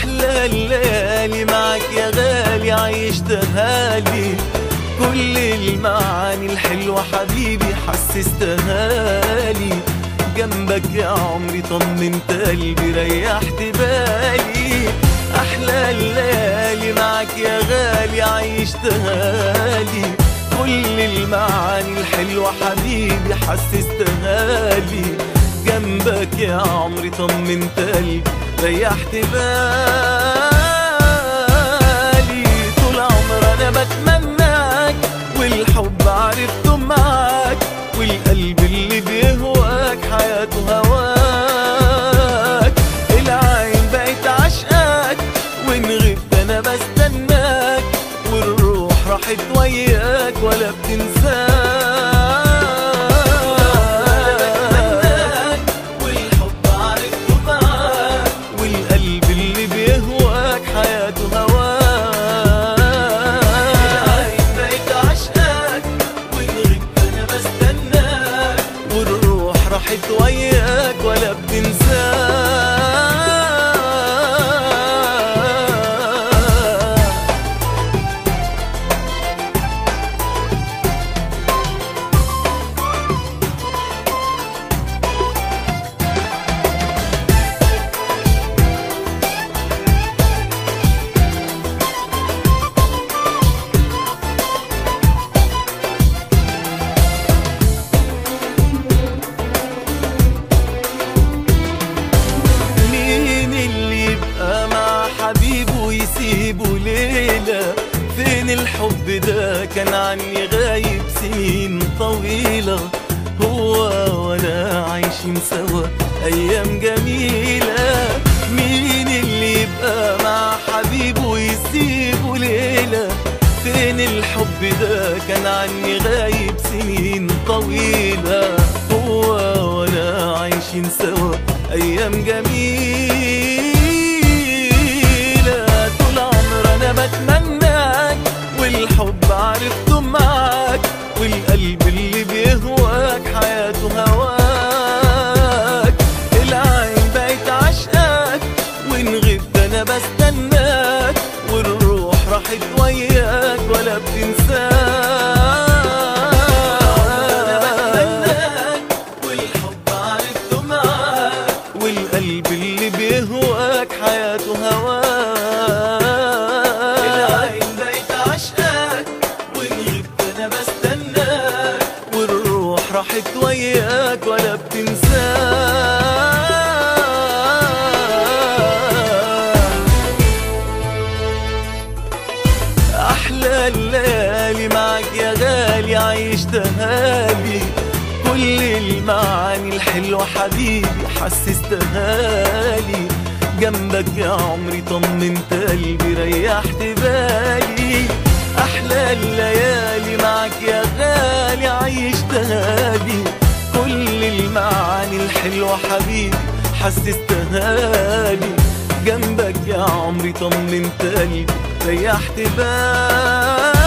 أحلى الليالي معك يا غالي عيشتها لي، كل المعاني الحلوة حبيبي حسستها لي. جنبك يا عمري طمنت قلبي ريحت بالي. أحلى الليالي معك يا غالي عيشتها لي، كل المعاني الحلوة حبيبي حسستها لي. جنبك يا عمري طمنت قلبي ريحت بالي. طول عمر أنا بتمناك والحب عرفته معاك، والقلب اللي بيهواك حياته هواك. العين بقت عشقاك وإن غبت أنا بستناك، والروح راحت وياك ولا بتنساك. والحب عرفته معاك، والقلب اللي بيهواك حياته هواك. العين بقت عشقاك وإن غبت أنا بستناك، والروح راحت وياك ولا بتنساك. يسيبوا ليلة فين الحب ده كان عني غايب سنين طويلة. هو وانا عايشين سوا ايام جميلة. مين اللي يبقى مع حبيبه يسيبوا ليلة؟ فين الحب ده كان عني غايب سنين طويلة. هو وانا عايشين سوا ايام جميلة. أنا بتمناك والحب عرفته معاك، والقلب اللي بيهواك حياته هواك. العين بقت عشقاك وإن غبت أنا بستناك، والروح راحت وياك ولا بتنساك. أنا بتمناك والحب عرفته معاك، والقلب اللي بيهواك حياته هواك. راحت وياك ولا بتنساك. أحلى الليالي معك يا غالي عيشتها لي، كل المعاني الحلوة حبيبي حسستها لي. جنبك يا عمري طمنت قلبي ريحت بالي. أحلى الليالي معك يا غالي عيشتها لي، كل المعاني الحلوة حبيبي حسستها لي. جنبك يا عمري طمنت قلبي ريحت بالي.